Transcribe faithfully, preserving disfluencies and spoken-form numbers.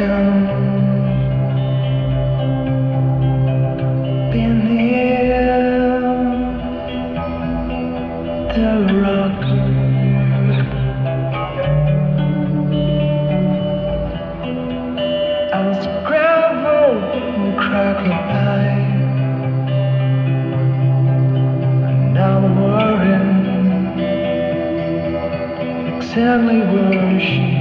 sand, in the air, the rock. I was gravel and crackle pie, and now I'm worrying exactly where she